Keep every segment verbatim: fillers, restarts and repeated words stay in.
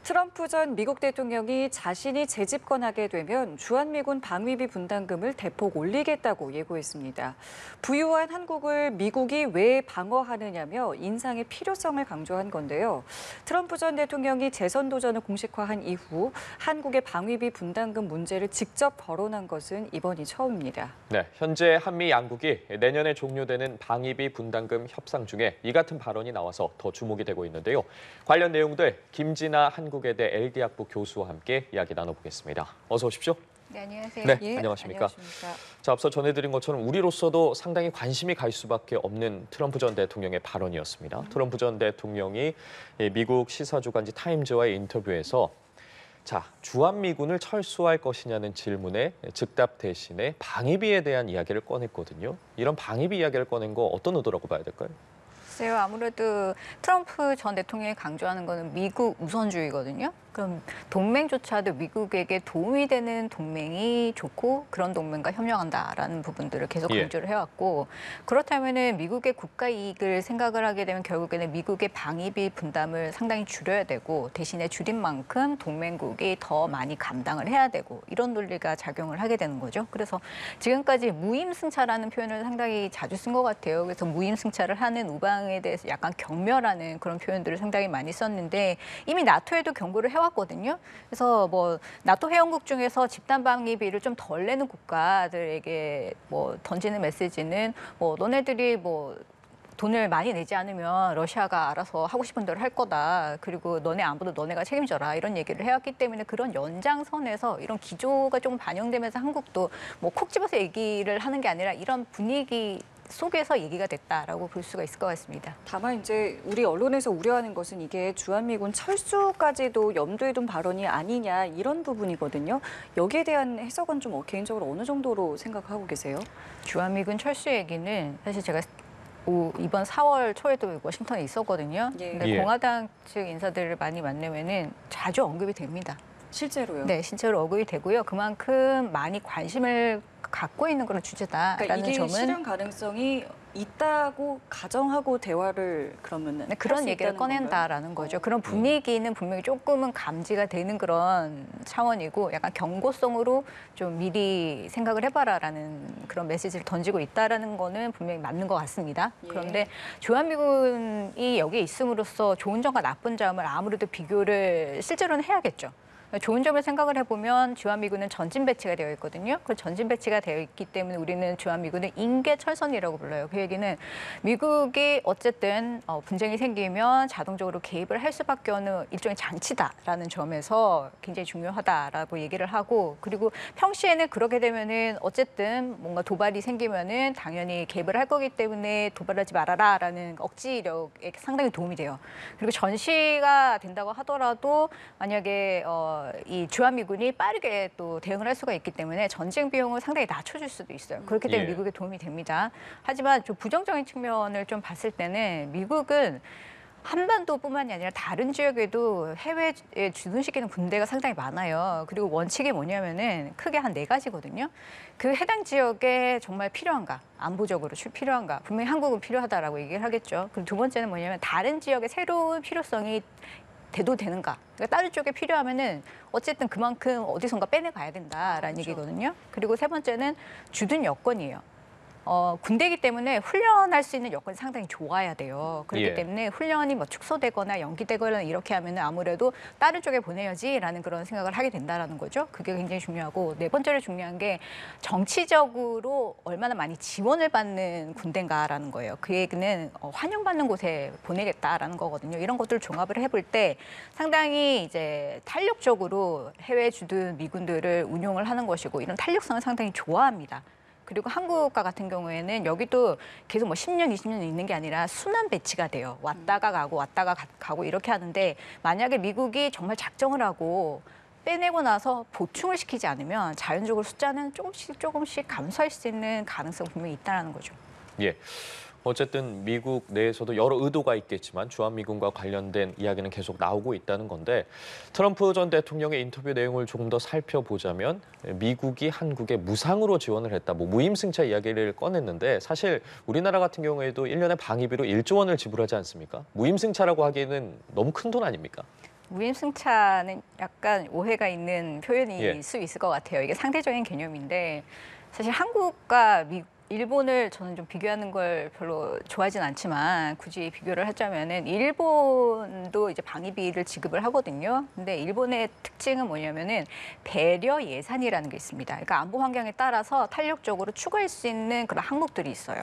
트럼프 전 미국 대통령이 자신이 재집권하게 되면 주한미군 방위비 분담금을 대폭 올리겠다고 예고했습니다. 부유한 한국을 미국이 왜 방어하느냐며 인상의 필요성을 강조한 건데요. 트럼프 전 대통령이 재선 도전을 공식화한 이후 한국의 방위비 분담금 문제를 직접 거론한 것은 이번이 처음입니다. 네, 현재 한미 양국이 내년에 종료되는 방위비 분담금 협상 중에 이 같은 발언이 나와서 더 주목이 되고 있는데요. 관련 내용들 김진아 한국외대 엘디학부 교수와 함께 이야기 나눠보겠습니다. 어서 오십시오. 네, 안녕하세요. 네, 예, 안녕하십니까. 안녕하십니까. 자, 앞서 전해드린 것처럼 우리로서도 상당히 관심이 갈 수밖에 없는 트럼프 전 대통령의 발언이었습니다. 음. 트럼프 전 대통령이 미국 시사주간지 타임즈와의 인터뷰에서 자, 주한미군을 철수할 것이냐는 질문에 즉답 대신에 방위비에 대한 이야기를 꺼냈거든요. 이런 방위비 이야기를 꺼낸 거 어떤 의도라고 봐야 될까요? 글쎄요, 아무래도 트럼프 전 대통령이 강조하는 거는 미국 우선주의거든요. 그럼 동맹조차도 미국에게 도움이 되는 동맹이 좋고 그런 동맹과 협력한다라는 부분들을 계속 강조를 해왔고, 그렇다면은 미국의 국가 이익을 생각을 하게 되면 결국에는 미국의 방위비 분담을 상당히 줄여야 되고 대신에 줄인 만큼 동맹국이 더 많이 감당을 해야 되고 이런 논리가 작용을 하게 되는 거죠. 그래서 지금까지 무임승차라는 표현을 상당히 자주 쓴 것 같아요. 그래서 무임승차를 하는 우방에 대해서 약간 경멸하는 그런 표현들을 상당히 많이 썼는데 이미 나토에도 경고를 해왔 거든요. 그래서 뭐 나토 회원국 중에서 집단 방위비를 좀 덜 내는 국가들에게 뭐 던지는 메시지는 뭐 너네들이 뭐 돈을 많이 내지 않으면 러시아가 알아서 하고 싶은 대로 할 거다. 그리고 너네 안보도 너네가 책임져라. 이런 얘기를 해왔기 때문에 그런 연장선에서 이런 기조가 좀 반영되면서 한국도 뭐 콕 집어서 얘기를 하는 게 아니라 이런 분위기 속에서 얘기가 됐다라고 볼 수가 있을 것 같습니다. 다만 이제 우리 언론에서 우려하는 것은 이게 주한미군 철수까지도 염두에 둔 발언이 아니냐 이런 부분이거든요. 여기에 대한 해석은 좀 개인적으로 어느 정도로 생각하고 계세요? 주한미군 철수 얘기는 사실 제가 이번 사월 초에도 워싱턴에 있었거든요. 예. 근데 예. 공화당 측 인사들을 많이 만나면은 자주 언급이 됩니다. 실제로요? 네, 실제로 언급이 되고요. 그만큼 많이 관심을 갖고 있는 그런 주제다라는 그러니까 이게 점은 실현 가능성이 있다고 가정하고 대화를 그러면 네, 그런 얘기를 꺼낸다라는 거죠. 어. 그런 분위기는 분명히 조금은 감지가 되는 그런 차원이고 약간 경고성으로 좀 미리 생각을 해봐라라는 그런 메시지를 던지고 있다라는 거는 분명히 맞는 것 같습니다. 예. 그런데 주한미군이 여기에 있음으로써 좋은 점과 나쁜 점을 아무래도 비교를 실제로는 해야겠죠. 좋은 점을 생각을 해보면 주한미군은 전진 배치가 되어 있거든요. 그 전진 배치가 되어 있기 때문에 우리는 주한미군을 인계철선이라고 불러요. 그 얘기는 미국이 어쨌든 분쟁이 생기면 자동적으로 개입을 할 수밖에 없는 일종의 장치다라는 점에서 굉장히 중요하다라고 얘기를 하고, 그리고 평시에는 그렇게 되면은 어쨌든 뭔가 도발이 생기면은 당연히 개입을 할 거기 때문에 도발하지 말아라라는 억지력에 상당히 도움이 돼요. 그리고 전시가 된다고 하더라도 만약에 어, 이 주한미군이 빠르게 또 대응을 할 수가 있기 때문에 전쟁 비용을 상당히 낮춰줄 수도 있어요. 그렇기 때문에 예. 미국에 도움이 됩니다. 하지만 좀 부정적인 측면을 좀 봤을 때는 미국은 한반도뿐만이 아니라 다른 지역에도 해외에 주둔시키는 군대가 상당히 많아요. 그리고 원칙이 뭐냐면은 크게 한 네 가지거든요. 그 해당 지역에 정말 필요한가, 안보적으로 필요한가, 분명히 한국은 필요하다라고 얘기를 하겠죠. 그리고 두 번째는 뭐냐면 다른 지역의 새로운 필요성이 돼도 되는가? 그러니까 다른 쪽에 필요하면은 어쨌든 그만큼 어디선가 빼내가야 된다라는 그렇죠. 얘기거든요. 그리고 세 번째는 주둔 여건이에요. 어, 군대이기 때문에 훈련할 수 있는 여건이 상당히 좋아야 돼요. 그렇기 예. 때문에 훈련이 뭐 축소되거나 연기되거나 이렇게 하면 아무래도 다른 쪽에 보내야지라는 그런 생각을 하게 된다라는 거죠. 그게 굉장히 중요하고, 네 번째로 중요한 게 정치적으로 얼마나 많이 지원을 받는 군대인가라는 거예요. 그 얘기는 어, 환영받는 곳에 보내겠다라는 거거든요. 이런 것들을 종합을 해볼 때 상당히 이제 탄력적으로 해외 주둔 미군들을 운용을 하는 것이고, 이런 탄력성을 상당히 좋아합니다. 그리고 한국과 같은 경우에는 여기도 계속 뭐 십 년, 이십 년 있는 게 아니라 순환 배치가 돼요. 왔다가 가고 왔다가 가고 이렇게 하는데, 만약에 미국이 정말 작정을 하고 빼내고 나서 보충을 시키지 않으면 자연적으로 숫자는 조금씩 조금씩 감소할 수 있는 가능성이 분명히 있다는 거죠. 예. 어쨌든 미국 내에서도 여러 의도가 있겠지만 주한미군과 관련된 이야기는 계속 나오고 있다는 건데, 트럼프 전 대통령의 인터뷰 내용을 조금 더 살펴보자면 미국이 한국에 무상으로 지원을 했다, 뭐 무임승차 이야기를 꺼냈는데, 사실 우리나라 같은 경우에도 일 년에 방위비로 일조 원을 지불하지 않습니까? 무임승차라고 하기에는 너무 큰 돈 아닙니까? 무임승차는 약간 오해가 있는 표현일 예. 수 있을 것 같아요. 이게 상대적인 개념인데 사실 한국과 미, 일본을 저는 좀 비교하는 걸 별로 좋아하진 않지만 굳이 비교를 하자면은 일본도 이제 방위비를 지급을 하거든요. 근데 일본의 특징은 뭐냐면은 배려 예산이라는 게 있습니다. 그러니까 안보 환경에 따라서 탄력적으로 추가할 수 있는 그런 항목들이 있어요.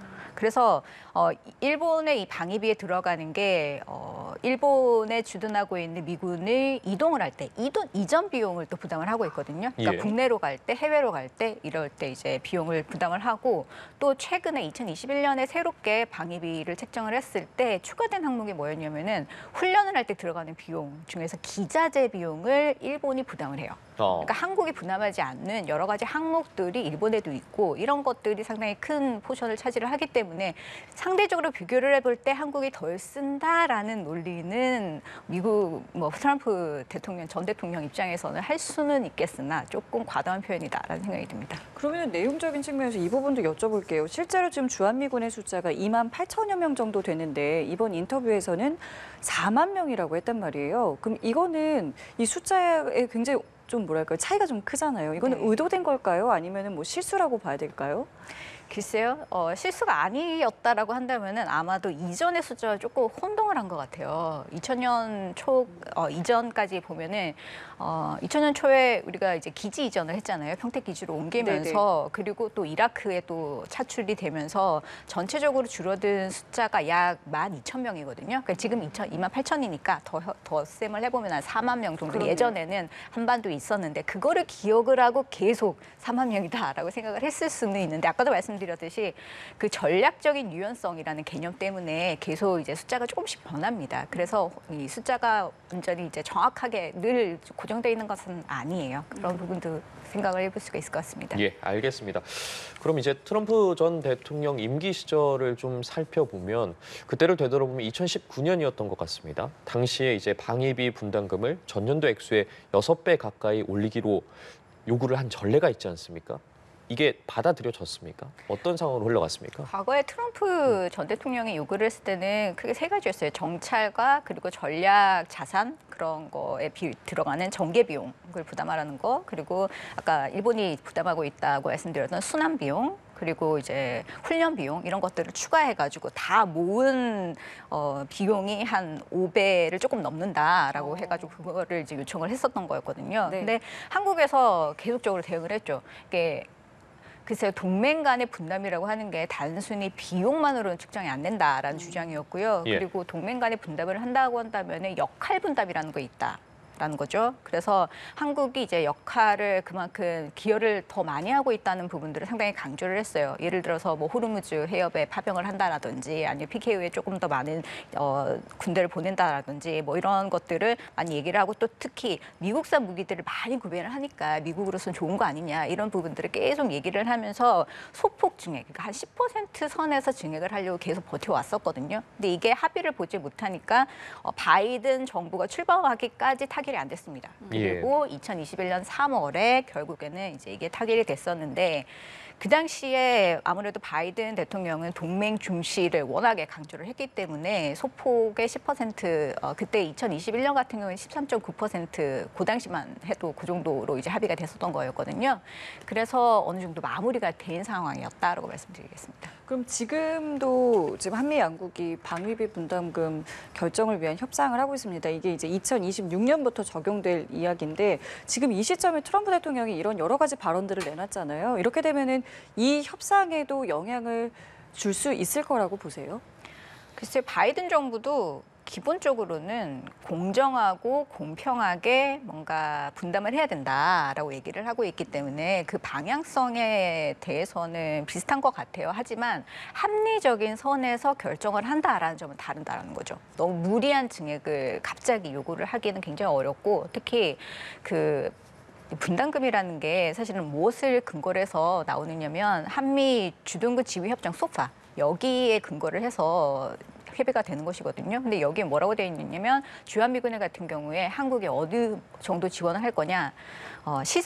그래서 어, 일본의 이 방위비에 들어가는 게 어, 일본에 주둔하고 있는 미군을 이동을 할 때 이동 이전 비용을 또 부담을 하고 있거든요. 그러니까 예. 국내로 갈 때, 해외로 갈 때 이럴 때 이제 비용을 부담을 하고 또 최근에 이천이십일 년에 새롭게 방위비를 책정을 했을 때 추가된 항목이 뭐였냐면은 훈련을 할 때 들어가는 비용 중에서 기자재 비용을 일본이 부담을 해요. 어. 그러니까 한국이 부담하지 않는 여러 가지 항목들이 일본에도 있고 이런 것들이 상당히 큰 포션을 차지를 하기 때문에 상대적으로 비교를 해볼 때 한국이 덜 쓴다라는 논리는 미국 뭐 트럼프 대통령 전 대통령 입장에서는 할 수는 있겠으나 조금 과도한 표현이다라는 생각이 듭니다. 그러면 내용적인 측면에서 이 부분도 여쭤볼게요. 실제로 지금 주한미군의 숫자가 이만 팔천여 명 정도 되는데 이번 인터뷰에서는 사만 명이라고 했단 말이에요. 그럼 이거는 이 숫자에 굉장히 좀 뭐랄까요, 차이가 좀 크잖아요. 이거는 네. 의도된 걸까요? 아니면은 뭐 실수라고 봐야 될까요? 글쎄요, 어, 실수가 아니었다라고 한다면은 아마도 이전의 숫자와 조금 혼동을 한 것 같아요. 이천 년 초 어, 이전까지 보면은 어, 이천 년 초에 우리가 이제 기지 이전을 했잖아요. 평택 기지로 옮기면서 그리고 또 이라크에 또 차출이 되면서 전체적으로 줄어든 숫자가 약 만 이천 명이거든요. 그러니까 지금 이만 팔천이니까 더 더 셈을 해보면 한 사만 명 정도 그럼요. 예전에는 한반도에 있었는데 그거를 기억을 하고 계속 사만 명이다라고 생각을 했을 수는 있는데 아까도 말씀드렸듯이 그 전략적인 유연성이라는 개념 때문에 계속 이제 숫자가 조금씩 변합니다. 그래서 이 숫자가 완전히 이제 정확하게 늘 고정되어 있는 것은 아니에요. 그런 부분도 생각을 해볼 수가 있을 것 같습니다. 예, 알겠습니다. 그럼 이제 트럼프 전 대통령 임기 시절을 좀 살펴보면 그때를 되돌아보면 이천십구 년이었던 것 같습니다. 당시에 이제 방위비 분담금을 전년도 액수의 여섯 배 가까이 올리기로 요구를 한 전례가 있지 않습니까? 이게 받아들여졌습니까? 어떤 상황으로 흘러갔습니까? 과거에 트럼프 전 대통령이 요구를 했을 때는 크게 세 가지였어요. 정찰과 그리고 전략 자산 그런 거에 비, 들어가는 전개 비용을 부담하라는 거, 그리고 아까 일본이 부담하고 있다고 말씀드렸던 순환 비용, 그리고 이제 훈련 비용 이런 것들을 추가해가지고 다 모은 어, 비용이 한 오 배를 조금 넘는다라고 어. 해가지고 그거를 이제 요청을 했었던 거였거든요. 네. 근데 한국에서 계속적으로 대응을 했죠. 이게 글쎄요, 동맹 간의 분담이라고 하는 게 단순히 비용만으로는 측정이 안 된다라는 음. 주장이었고요. 예. 그리고 동맹 간의 분담을 한다고 한다면 역할 분담이라는 거 있다. 라는 거죠. 그래서 한국이 이제 역할을 그만큼 기여를 더 많이 하고 있다는 부분들을 상당히 강조를 했어요. 예를 들어서 뭐 호르무즈 해협에 파병을 한다라든지 아니면 피케이오에 조금 더 많은 어, 군대를 보낸다라든지 뭐 이런 것들을 많이 얘기를 하고 또 특히 미국산 무기들을 많이 구매를 하니까 미국으로서는 좋은 거 아니냐 이런 부분들을 계속 얘기를 하면서 소폭 증액, 그러니까 한 십 퍼센트 선에서 증액을 하려고 계속 버텨왔었거든요. 근데 이게 합의를 보지 못하니까 어, 바이든 정부가 출범하기까지 타결이 안 됐습니다. 그리고 예. 이천이십일 년 삼월에 결국에는 이제 이게 타결이 됐었는데 그 당시에 아무래도 바이든 대통령은 동맹 중시를 워낙에 강조를 했기 때문에 소폭의 십 퍼센트 어, 그때 이천이십일 년 같은 경우는 십삼 점 구 퍼센트 그 당시만 해도 그 정도로 이제 합의가 됐었던 거였거든요. 그래서 어느 정도 마무리가 된 상황이었다라고 말씀드리겠습니다. 그럼 지금도 지금 한미 양국이 방위비 분담금 결정을 위한 협상을 하고 있습니다. 이게 이제 이천이십육 년부터 적용될 이야기인데 지금 이 시점에 트럼프 대통령이 이런 여러 가지 발언들을 내놨잖아요. 이렇게 되면은 이 협상에도 영향을 줄 수 있을 거라고 보세요? 글쎄 바이든 정부도 기본적으로는 공정하고 공평하게 뭔가 분담을 해야 된다라고 얘기를 하고 있기 때문에 그 방향성에 대해서는 비슷한 것 같아요. 하지만 합리적인 선에서 결정을 한다라는 점은 다른다라는 거죠. 너무 무리한 증액을 갑자기 요구를 하기는 굉장히 어렵고 특히 그 분담금이라는 게 사실은 무엇을 근거로 해서 나오느냐면 한미 주둔군 지휘협정 소파 여기에 근거를 해서 협의가 되는 것이거든요. 근데 여기에 뭐라고 되어 있냐면 주한미군 같은 경우에 한국에 어느 정도 지원을 할 거냐 어, 시설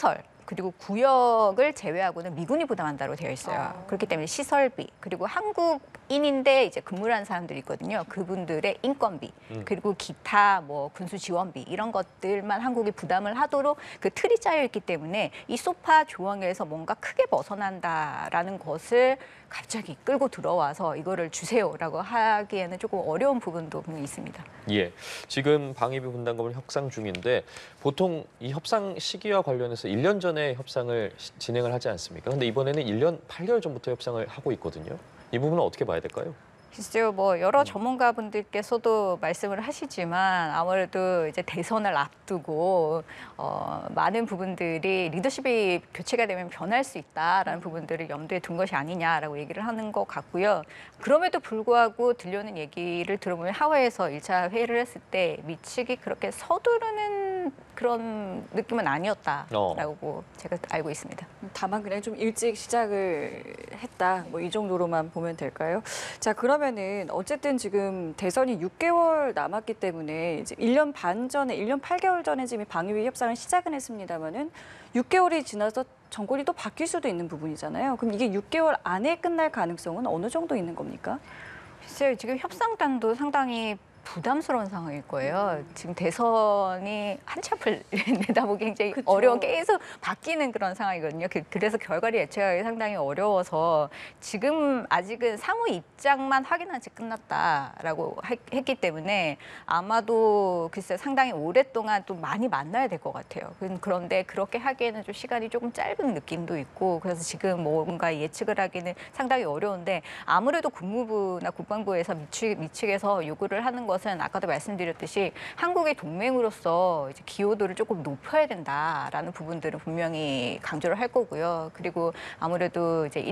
그리고 구역을 제외하고는 미군이 부담한다고 되어 있어요. 아. 그렇기 때문에 시설비, 그리고 한국인인데 이제 근무를 하는 사람들이 있거든요. 그분들의 인건비, 음. 그리고 기타 뭐 군수 지원비 이런 것들만 한국이 부담을 하도록 그 틀이 짜여 있기 때문에 이 소파 조항에서 뭔가 크게 벗어난다라는 것을 갑자기 끌고 들어와서 이거를 주세요라고 하기에는 조금 어려운 부분도 분명히 있습니다. 예, 지금 방위비 분담금을 협상 중인데 보통 이 협상 시기와 관련해서 일 년 전에 협상을 시- 진행을 하지 않습니까? 근데 이번에는 일 년 팔 개월 전부터 협상을 하고 있거든요. 이 부분은 어떻게 봐야 될까요? 글쎄요, 뭐 여러 전문가분들께서도 말씀을 하시지만 아무래도 이제 대선을 앞두고 어, 많은 부분들이 리더십이 교체가 되면 변할 수 있다라는 부분들을 염두에 둔 것이 아니냐라고 얘기를 하는 것 같고요. 그럼에도 불구하고 들려오는 얘기를 들어보면 하와이에서 일 차 회의를 했을 때 미측이 그렇게 서두르는 그런 느낌은 아니었다라고 제가 알고 있습니다. 다만 그냥 좀 일찍 시작을 했다. 뭐 이 정도로만 보면 될까요? 자, 그러면은 어쨌든 지금 대선이 육 개월 남았기 때문에 이제 일 년 반 전에, 일 년 팔 개월 전에 지금 방위비 협상을 시작은 했습니다만은 육 개월이 지나서 정권이 또 바뀔 수도 있는 부분이잖아요. 그럼 이게 육 개월 안에 끝날 가능성은 어느 정도 있는 겁니까? 글쎄요, 지금 협상단도 상당히 부담스러운 상황일 거예요. 지금 대선이 한치 앞을 내다보기 굉장히 그쵸. 어려운, 계속 바뀌는 그런 상황이거든요. 그- 그래서 결과를 예측하기 상당히 어려워서 지금 아직은 상호 입장만 확인한 지 끝났다라고 하- 했기 때문에 아마도 글쎄 상당히 오랫동안 또 많이 만나야 될 것 같아요. 그- 그런데 그렇게 하기에는 좀 시간이 조금 짧은 느낌도 있고 그래서 지금 뭔가 예측을 하기는 상당히 어려운데 아무래도 국무부나 국방부에서 미측, 미측에서 요구를 하는 것은 아까도 말씀드렸듯이 한국의 동맹으로서 이제 기여도를 조금 높여야 된다라는 부분들은 분명히 강조를 할 거고요. 그리고 아무래도 이제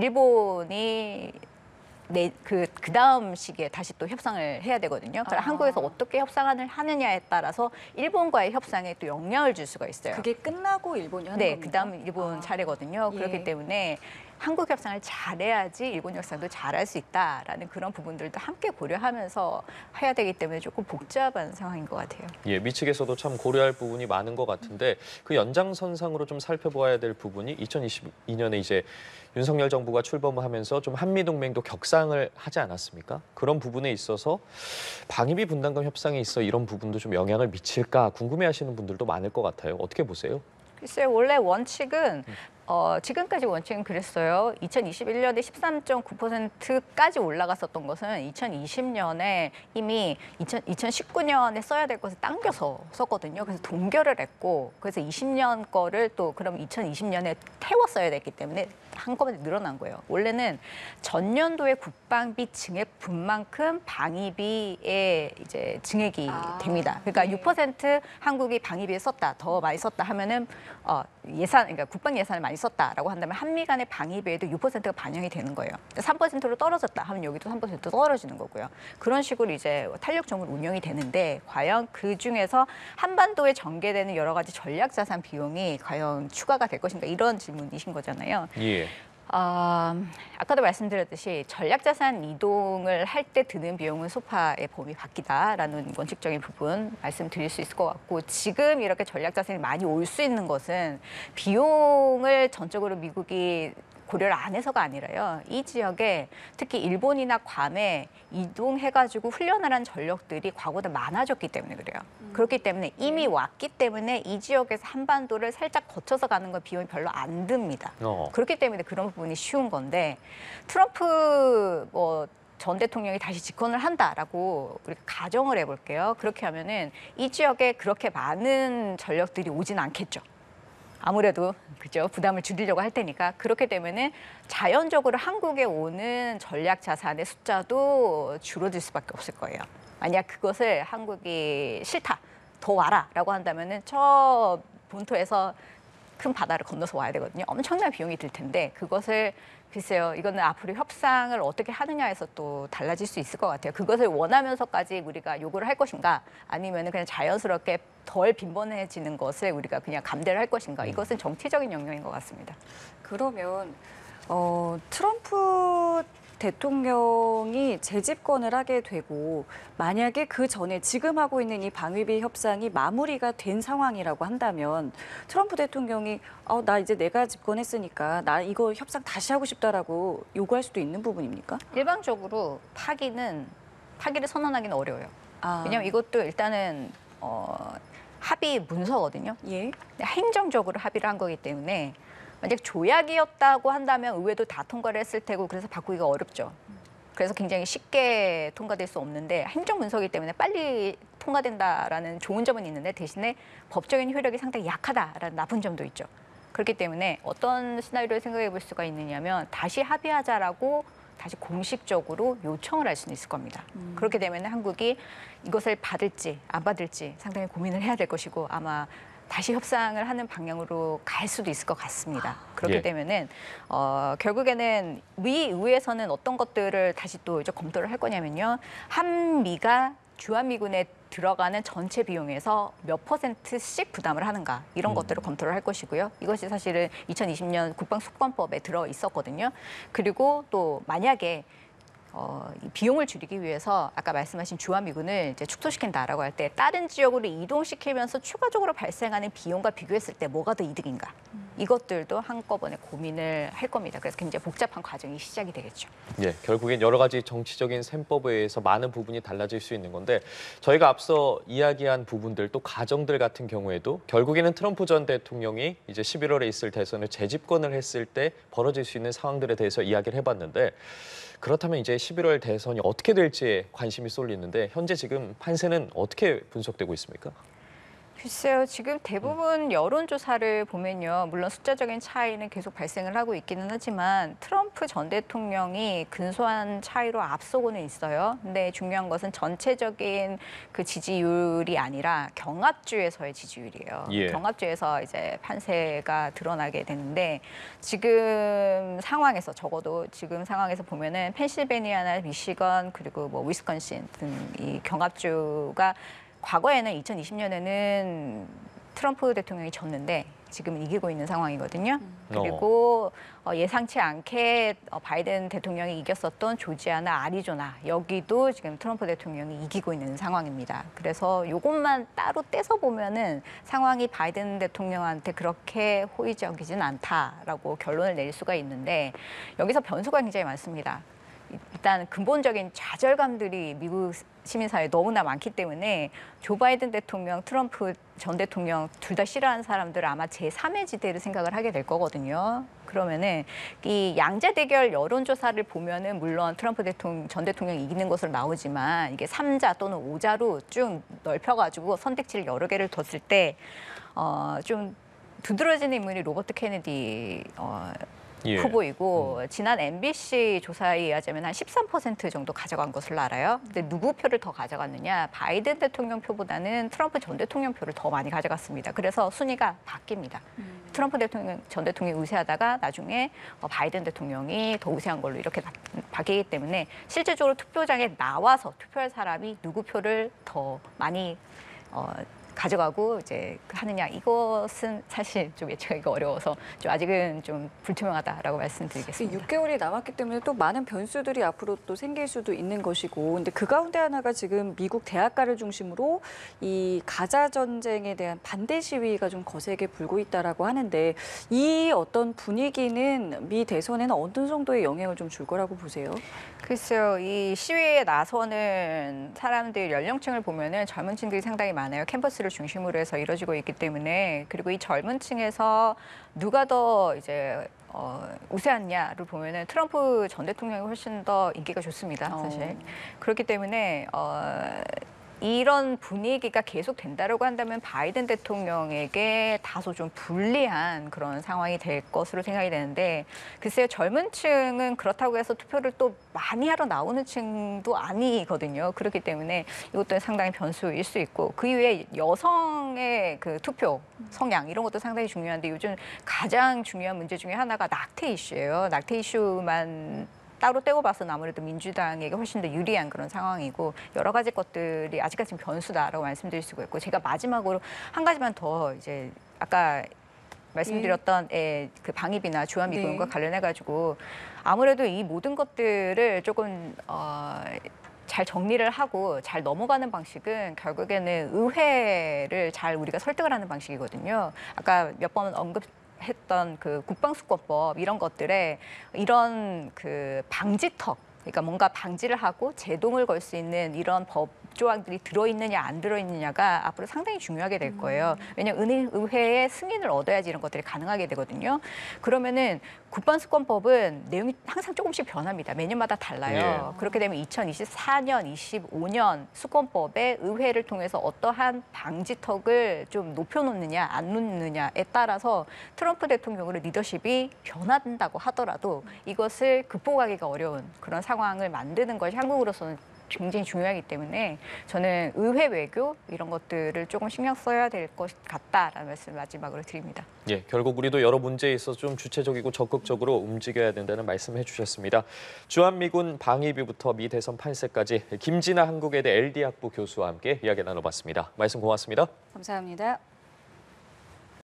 일본이 내, 그, 그 다음 시기에 다시 또 협상을 해야 되거든요. 그래서 아. 한국에서 어떻게 협상을 하느냐에 따라서 일본과의 협상에 또 영향을 줄 수가 있어요. 그게 끝나고 일본이 하는 네, 겁니까? 그다음 일본 아. 차례거든요. 예. 그렇기 때문에 한국 협상을 잘해야지 일본 협상도 잘할 수 있다라는 그런 부분들도 함께 고려하면서 해야 되기 때문에 조금 복잡한 상황인 것 같아요. 예, 미측에서도 참 고려할 부분이 많은 것 같은데 그 연장선상으로 좀 살펴봐야 될 부분이 이천이십이 년에 이제 윤석열 정부가 출범을 하면서 좀 한미동맹도 격상을 하지 않았습니까? 그런 부분에 있어서 방위비 분담금 협상에 있어 이런 부분도 좀 영향을 미칠까 궁금해하시는 분들도 많을 것 같아요. 어떻게 보세요? 글쎄요, 원래 원칙은 어, 지금까지 원칙은 그랬어요. 이천이십일 년에 십삼 점 구 퍼센트까지 올라갔었던 것은 이천이십 년에 이미 이천십구 년에 써야 될 것을 당겨서 썼거든요. 그래서 동결을 했고, 그래서 이십 년 거를 또 그럼 이천이십 년에 태워 써야 됐기 때문에 한꺼번에 늘어난 거예요. 원래는 전년도에 국방비 증액분만큼 방위비에 이제 증액이 아, 됩니다. 그러니까 네. 육 퍼센트 한국이 방위비에 썼다, 더 많이 썼다 하면은 어, 예산, 그러니까 국방 예산을 많이 썼다라고 한다면 한미 간의 방위비에도 육 퍼센트가 반영이 되는 거예요. 삼 퍼센트로 떨어졌다 하면 여기도 삼 퍼센트 떨어지는 거고요. 그런 식으로 이제 탄력적으로 운영이 되는데 과연 그 중에서 한반도에 전개되는 여러 가지 전략 자산 비용이 과연 추가가 될 것인가 이런 질문이신 거잖아요. 예. 아, 아까도 말씀드렸듯이 전략자산 이동을 할 때 드는 비용은 소파의 범위 바뀌다라는 원칙적인 부분 말씀드릴 수 있을 것 같고 지금 이렇게 전략자산이 많이 올 수 있는 것은 비용을 전적으로 미국이 고려를 안 해서가 아니라요. 이 지역에 특히 일본이나 괌에 이동해가지고 훈련을 한 전력들이 과거보다 많아졌기 때문에 그래요. 그렇기 때문에 이미 왔기 때문에 이 지역에서 한반도를 살짝 거쳐서 가는 건 비용이 별로 안 듭니다. 어. 그렇기 때문에 그런 부분이 쉬운 건데 트럼프 뭐 전 대통령이 다시 집권을 한다라고 우리가 가정을 해볼게요. 그렇게 하면은 이 지역에 그렇게 많은 전력들이 오진 않겠죠. 아무래도 그죠 부담을 줄이려고 할 테니까 그렇게 되면은 자연적으로 한국에 오는 전략 자산의 숫자도 줄어들 수밖에 없을 거예요. 만약 그것을 한국이 싫다, 더 와라라고 한다면은 저 본토에서 큰 바다를 건너서 와야 되거든요. 엄청난 비용이 들 텐데 그것을 글쎄요, 이거는 앞으로 협상을 어떻게 하느냐에서 또 달라질 수 있을 것 같아요. 그것을 원하면서까지 우리가 요구를 할 것인가 아니면 그냥 자연스럽게 덜 빈번해지는 것을 우리가 그냥 감대를 할 것인가 이것은 정치적인 영역인 것 같습니다. 그러면 어, 트럼프 대통령이 재집권을 하게 되고 만약에 그 전에 지금 하고 있는 이 방위비 협상이 마무리가 된 상황이라고 한다면 트럼프 대통령이 어, 나 이제 내가 집권했으니까 나 이거 협상 다시 하고 싶다라고 요구할 수도 있는 부분입니까? 일방적으로 파기는 파기를 선언하기는 어려워요. 아, 왜냐하면 이것도 일단은 어, 합의 문서거든요. 예. 행정적으로 합의를 한 거기 때문에 만약 조약이었다고 한다면 의회도 다 통과를 했을 테고 그래서 바꾸기가 어렵죠. 그래서 굉장히 쉽게 통과될 수 없는데 행정 문서이기 때문에 빨리 통과된다라는 좋은 점은 있는데 대신에 법적인 효력이 상당히 약하다라는 나쁜 점도 있죠. 그렇기 때문에 어떤 시나리오를 생각해 볼 수가 있느냐면 다시 합의하자라고 다시 공식적으로 요청을 할 수는 있을 겁니다. 음. 그렇게 되면 한국이 이것을 받을지 안 받을지 상당히 고민을 해야 될 것이고 아마 다시 협상을 하는 방향으로 갈 수도 있을 것 같습니다. 그렇기 예. 때문에는 어, 결국에는 미 의회에서는 어떤 것들을 다시 또 이제 검토를 할 거냐면요. 한미가 주한미군에 들어가는 전체 비용에서 몇 퍼센트씩 부담을 하는가 이런 음. 것들을 검토를 할 것이고요. 이것이 사실은 이천이십 년 국방수권법에 들어 있었거든요. 그리고 또 만약에 어, 이 비용을 줄이기 위해서 아까 말씀하신 주한미군을 이제 축소시킨다라고 할 때 다른 지역으로 이동시키면서 추가적으로 발생하는 비용과 비교했을 때 뭐가 더 이득인가? 이것들도 한꺼번에 고민을 할 겁니다. 그래서 굉장히 복잡한 과정이 시작이 되겠죠. 예, 결국엔 여러 가지 정치적인 셈법에 의해서 많은 부분이 달라질 수 있는 건데 저희가 앞서 이야기한 부분들 또 가정들 같은 경우에도 결국에는 트럼프 전 대통령이 이제 십일월에 있을 대선을 재집권을 했을 때 벌어질 수 있는 상황들에 대해서 이야기를 해봤는데 그렇다면 이제 십일월 대선이 어떻게 될지에 관심이 쏠리는데 현재 지금 판세는 어떻게 분석되고 있습니까? 글쎄요, 지금 대부분 여론조사를 보면요. 물론 숫자적인 차이는 계속 발생을 하고 있기는 하지만 트럼프 전 대통령이 근소한 차이로 앞서고는 있어요. 근데 중요한 것은 전체적인 그 지지율이 아니라 경합주에서의 지지율이에요. 예. 경합주에서 이제 판세가 드러나게 되는데 지금 상황에서 적어도 지금 상황에서 보면은 펜실베니아나 미시건 그리고 뭐 위스콘신 등 이 경합주가 과거에는 이천이십 년에는 트럼프 대통령이 졌는데 지금은 이기고 있는 상황이거든요. 그리고 어, 예상치 않게 어, 바이든 대통령이 이겼었던 조지아나 아리조나 여기도 지금 트럼프 대통령이 이기고 있는 상황입니다. 그래서 이것만 따로 떼서 보면은 상황이 바이든 대통령한테 그렇게 호의적이진 않다라고 결론을 낼 수가 있는데 여기서 변수가 굉장히 많습니다. 일단 근본적인 좌절감들이 미국 시민사회에 너무나 많기 때문에 조 바이든 대통령, 트럼프 전 대통령 둘 다 싫어하는 사람들은 아마 제삼의 지대를 생각을 하게 될 거거든요. 그러면은 이 양자 대결 여론조사를 보면은 물론 트럼프 대통령, 전 대통령이 이기는 것으로 나오지만 이게 삼자 또는 오자로 쭉 넓혀가지고 선택지를 여러 개를 뒀을 때 어, 좀 두드러지는 인물이 로버트 케네디 어, 예. 후보이고 지난 엠비씨 조사에 의하자면 한 십삼 퍼센트 정도 가져간 것으로 알아요. 근데 누구 표를 더 가져갔느냐? 바이든 대통령 표보다는 트럼프 전 대통령 표를 더 많이 가져갔습니다. 그래서 순위가 바뀝니다. 음. 트럼프 대통령 전 대통령이 우세하다가 나중에 바이든 대통령이 더 우세한 걸로 이렇게 바, 바뀌기 때문에 실질적으로 투표장에 나와서 투표할 사람이 누구 표를 더 많이 어, 가져가고 이제 하느냐 이것은 사실 좀 예측하기가 어려워서 좀 아직은 좀 불투명하다라고 말씀드리겠습니다. 육 개월이 남았기 때문에 또 많은 변수들이 앞으로 또 생길 수도 있는 것이고, 근데 그 가운데 하나가 지금 미국 대학가를 중심으로 이 가자 전쟁에 대한 반대 시위가 좀 거세게 불고 있다라고 하는데 이 어떤 분위기는 미 대선에는 어느 정도의 영향을 좀 줄 거라고 보세요? 글쎄요, 이 시위에 나서는 사람들 연령층을 보면은 젊은 층들이 상당히 많아요. 캠퍼스를 중심으로 해서 이루어지고 있기 때문에 그리고 이 젊은 층에서 누가 더 이제 어, 우세하냐를 보면은 트럼프 전 대통령이 훨씬 더 인기가 좋습니다, 사실. 어. 그렇기 때문에 어, 이런 분위기가 계속 된다라고 한다면 바이든 대통령에게 다소 좀 불리한 그런 상황이 될 것으로 생각이 되는데 글쎄요, 젊은 층은 그렇다고 해서 투표를 또 많이 하러 나오는 층도 아니거든요. 그렇기 때문에 이것도 상당히 변수일 수 있고 그 이후에 여성의 그 투표 성향 이런 것도 상당히 중요한데 요즘 가장 중요한 문제 중에 하나가 낙태 이슈예요. 낙태 이슈만 따로 떼고 봐서는 아무래도 민주당에게 훨씬 더 유리한 그런 상황이고 여러 가지 것들이 아직까지는 변수다라고 말씀드릴 수가 있고 제가 마지막으로 한 가지만 더 이제 아까 말씀드렸던 예, 그 방위비나 주한미군과 네. 관련해 가지고 아무래도 이 모든 것들을 조금 어, 잘 정리를 하고 잘 넘어가는 방식은 결국에는 의회를 잘 우리가 설득을 하는 방식이거든요. 아까 몇 번 언급 했던 그 국방수권법 이런 것들에 이런 그 방지턱, 그러니까 뭔가 방지를 하고 제동을 걸 수 있는 이런 법 조항들이 들어있느냐 안 들어있느냐가 앞으로 상당히 중요하게 될 거예요. 왜냐하면 은- 의회의 승인을 얻어야지 이런 것들이 가능하게 되거든요. 그러면은 국방수권법은 내용이 항상 조금씩 변합니다. 매년마다 달라요. 예. 그렇게 되면 이천이십사 년, 이십오 년 수권법에 의회를 통해서 어떠한 방지턱을 좀 높여놓느냐 안 놓느냐에 따라서 트럼프 대통령으로 리더십이 변한다고 하더라도 이것을 극복하기가 어려운 그런 상황을 만드는 것이 한국으로서는 굉장히 중요하기 때문에 저는 의회 외교 이런 것들을 조금 신경 써야 될 것 같다라는 말씀을 마지막으로 드립니다. 예, 결국 우리도 여러 문제에 있어서 좀 주체적이고 적극적으로 움직여야 된다는 말씀을 해주셨습니다. 주한미군 방위비부터 미 대선 판세까지 김진아 한국외대 엘디 학부 교수와 함께 이야기 나눠봤습니다. 말씀 고맙습니다. 감사합니다.